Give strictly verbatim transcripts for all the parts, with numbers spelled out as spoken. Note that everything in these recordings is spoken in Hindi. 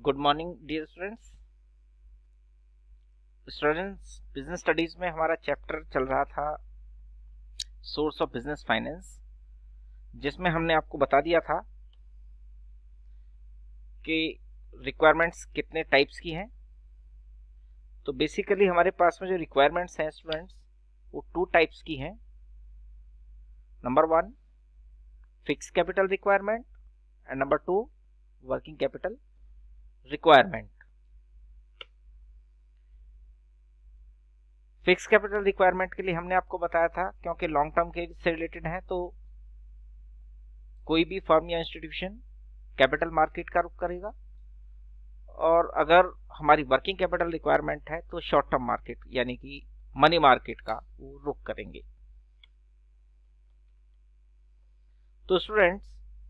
Good morning dear students students business studies में हमारा चैप्टर चल रहा था सोर्स ऑफ बिजनेस फाइनेंस, जिसमें हमने आपको बता दिया था कि रिक्वायरमेंट्स कितने टाइप्स की हैं। तो बेसिकली हमारे पास में जो रिक्वायरमेंट्स हैं स्टूडेंट्स वो टू टाइप्स की हैं। Number one fix capital requirement and number two working capital requirement. Fix capital requirement के लिए हमने आपको बताया था क्योंकि लॉन्ग टर्म के से रिलेटेड है तो कोई भी फर्म या इंस्टीट्यूशन कैपिटल मार्केट का रुख करेगा, और अगर हमारी वर्किंग कैपिटल रिक्वायरमेंट है तो शॉर्ट टर्म मार्केट यानी कि मनी मार्केट का वो रुख करेंगे। तो स्टूडेंट्स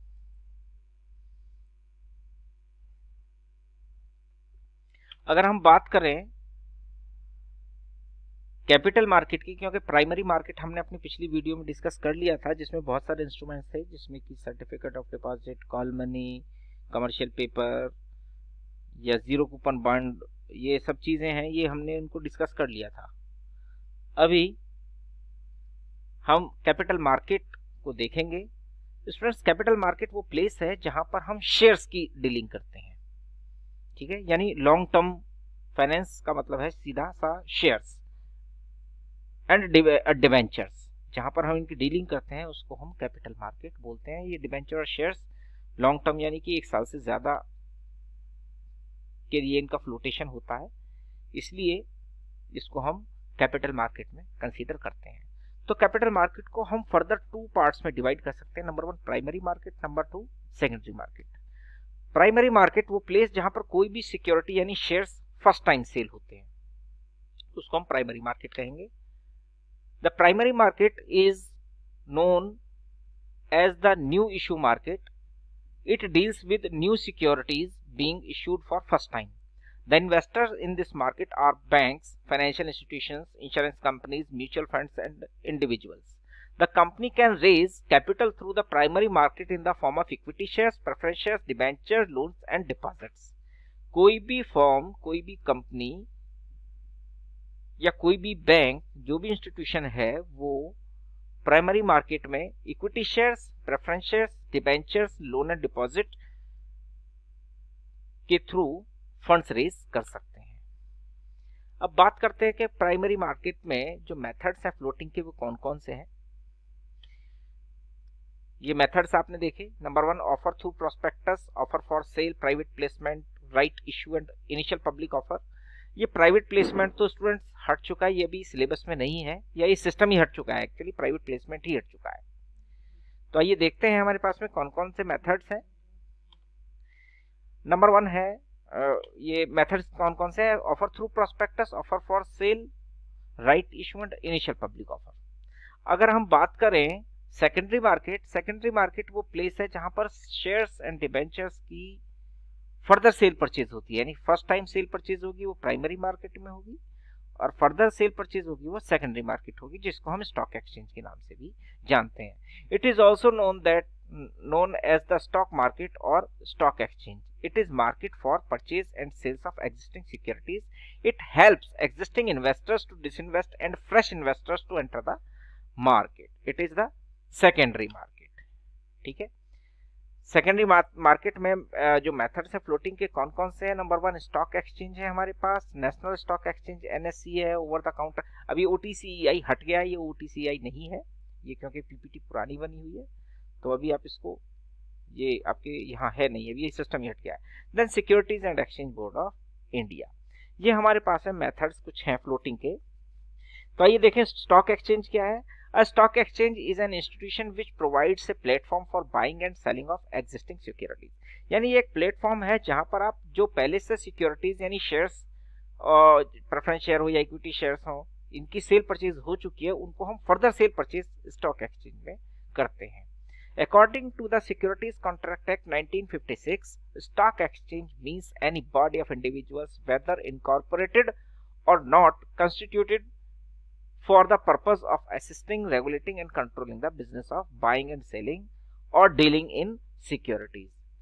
अगर हम बात करें कैपिटल मार्केट की, क्योंकि प्राइमरी मार्केट हमने अपनी पिछली वीडियो में डिस्कस कर लिया था जिसमें बहुत सारे इंस्ट्रूमेंट्स थे, जिसमें कि certificate of deposit, call money, commercial paper या जीरो कूपन बॉन्ड, ये सब चीजें हैं, ये हमने उनको डिस्कस कर लिया था। अभी हम कैपिटल मार्केट को देखेंगे। स्टूडेंट्स कैपिटल मार्केट वो प्लेस है जहां पर हम शेयर्स की डीलिंग करते हैं, ठीक है, यानी लॉन्ग टर्म फाइनेंस का मतलब है सीधा सा शेयर्स एंड डिबेंचर्स, जहां पर हम इनकी डीलिंग करते हैं उसको हम कैपिटल मार्केट बोलते हैं। ये डिबेंचर और शेयर्स लॉन्ग टर्म यानी कि एक साल से ज्यादा के लिए इनका फ्लोटेशन होता है, इसलिए इसको हम कैपिटल मार्केट में कंसीडर करते हैं। तो कैपिटल मार्केट को हम फर्दर टू पार्ट्स में डिवाइड कर सकते हैं। Number one primary market, number two secondary market. Primary market वो प्लेस जहां पर कोई भी सिक्योरिटी यानी शेयर्स फर्स्ट टाइम सेल होते हैं, उसको हम प्राइमरी मार्केट कहेंगे। The primary market is known as the new issue market. It deals with new securities being issued for first time. The investors in this market are banks, financial institutions, insurance companies, mutual funds and individuals. The company can raise capital through the primary market in the form of equity shares, preference shares, debentures, loans and deposits. कोई भी फॉर्म, कोई भी कंपनी या कोई भी बैंक, जो भी इंस्टीट्यूशन है, वो प्राइमरी मार्केट में equity shares, preference shares, debentures, loan and deposit के थ्रू फंड्स रेज कर सकते हैं। अब बात करते हैं कि प्राइमरी मार्केट में जो मेथड्स हैं फ्लोटिंग के वो कौन कौन से हैं। ये मेथड्स आपने देखे। Number one offer through prospectus, offer for sale, private placement, right issue and initial public offer. ये प्राइवेट प्लेसमेंट तो स्टूडेंट्स हट चुका है, ये भी सिलेबस में नहीं है, या ये सिस्टम ही हट चुका है, एक्चुअली प्राइवेट प्लेसमेंट ही हट चुका है। तो आइए देखते हैं हमारे पास में कौन कौन से मेथड्स हैं। नंबर वन है, ये मेथड्स कौन कौन से हैं, offer through prospectus, offer for sale, right issue and initial public offer. अगर हम बात करें सेकेंडरी मार्केट, सेकेंडरी मार्केट वो प्लेस है जहां पर शेयर्स एंड डिबेंचर्स की फर्दर सेल परचेज होती है, यानी फर्स्ट टाइम सेल परचेज होगी वो प्राइमरी मार्केट में होगी, और फर्दर सेल परचेज होगी वो सेकेंडरी मार्केट होगी, जिसको हम स्टॉक एक्सचेंज के नाम से भी जानते हैं। It is also known that known as the stock market और stock exchange. It is market for purchase and sales of existing securities. It helps existing investors to disinvest and fresh investors to enter the market. It is the secondary market, ठीक है। सेकेंडरी मार्केट में जो मेथड्स है फ्लोटिंग के कौन कौन से हैं। नंबर वन स्टॉक एक्सचेंज है हमारे पास, national stock exchange N S C है, ओवर द काउंटर। अभी ओ टी सी ई आई हट गया है, ये ओ टी सी ई आई नहीं है ये, क्योंकि पी पी टी पुरानी बनी हुई है, तो अभी आप इसको, ये आपके यहाँ है नहीं, अभी ये सिस्टम ही हट गया है। Then securities and exchange board of India, ये हमारे पास है मेथड्स कुछ हैं फ्लोटिंग के। तो आइए देखें स्टॉक एक्सचेंज क्या है। A stock exchange is an institution which provides a platform for buying and selling of existing securities. यानी ये एक प्लेटफॉर्म है जहां पर आप जो पहले से सिक्योरिटीज यानी शेयर्स, प्रेफरेंस शेयर हो या इक्विटी शेयर्स हो, इनकी सेल परचेज हो चुकी है, उनको हम further sale purchase stock exchange में करते हैं। According to the Securities Contract Act nineteen fifty-six, stock exchange means any body of individuals, whether incorporated or not, constituted for the purpose of assisting, regulating and controlling the business of buying and selling or dealing in securities.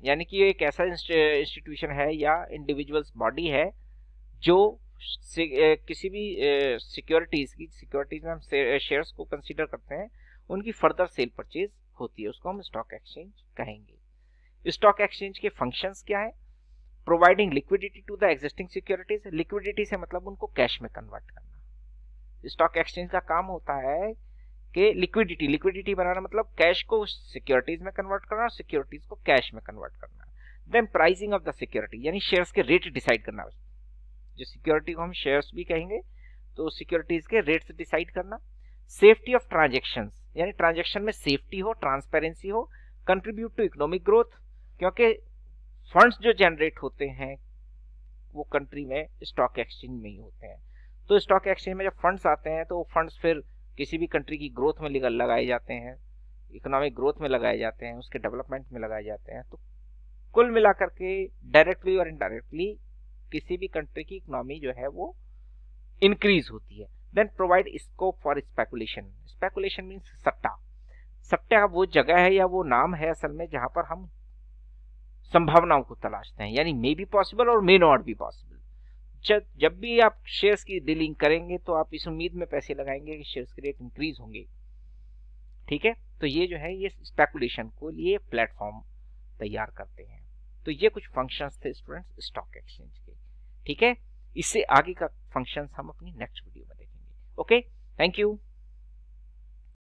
यानी कि ये एक ऐसा इंस्टीट्यूशन है या इंडिविजुअल्स बॉडी है जो किसी भी सिक्योरिटीज की सिक्योरिटीज में हम शेयर्स को कंसीडर करते हैं, उनकी फर्दर सेल परचेज होती है, उसको हम स्टॉक एक्सचेंज कहेंगे। स्टॉक एक्सचेंज के फंक्शंस क्या है? Providing liquidity to the existing securities. Liquidity से मतलब उनको कैश में कन्वर्ट करना। स्टॉक एक्सचेंज का काम होता है कि लिक्विडिटी लिक्विडिटी बनाना, मतलब कैश को सिक्योरिटीज में कन्वर्ट करना और सिक्योरिटीज को कैश में कन्वर्ट करना। Then pricing of the security, यानी शेयर्स के रेट डिसाइड करना। जो सिक्योरिटी को हम शेयर्स भी कहेंगे, तो सिक्योरिटीज के रेट्स डिसाइड करना। सेफ्टी ऑफ ट्रांजेक्शंस, यानी ट्रांजेक्शन में सेफ्टी हो, ट्रांसपेरेंसी हो। कंट्रीब्यूट टू इकोनॉमिक ग्रोथ, क्योंकि फंड्स जो जनरेट होते हैं वो कंट्री में स्टॉक एक्सचेंज में ही होते हैं। तो स्टॉक एक्सचेंज में जब फंड्स आते हैं तो वो फंड्स फिर किसी भी कंट्री की ग्रोथ में लगाए जाते हैं, इकोनॉमिक ग्रोथ में लगाए जाते हैं, उसके डेवलपमेंट में लगाए जाते हैं। तो कुल मिलाकर के डायरेक्टली और इनडायरेक्टली किसी भी कंट्री की इकोनॉमी जो है वो इंक्रीज होती है। Then provide scope for speculation. Speculation means सट्टा। सट्टा वो जगह है या वो नाम है असल में जहां पर हम संभावनाओं को तलाशते हैं, यानी मे बी पॉसिबल और मे नॉट बी पॉसिबल। जब जब भी आप शेयर्स की डीलिंग करेंगे तो आप इस उम्मीद में पैसे लगाएंगे कि शेयर्स के रेट इंक्रीज होंगे। ठीक है, तो ये जो है ये स्पेकुलेशन को लिए प्लेटफॉर्म तैयार करते हैं। तो ये कुछ फंक्शंस थे स्टूडेंट्स स्टॉक एक्सचेंज के। ठीक है, इससे आगे का फंक्शंस हम अपनी नेक्स्ट वीडियो में देखेंगे। Okay, thank you.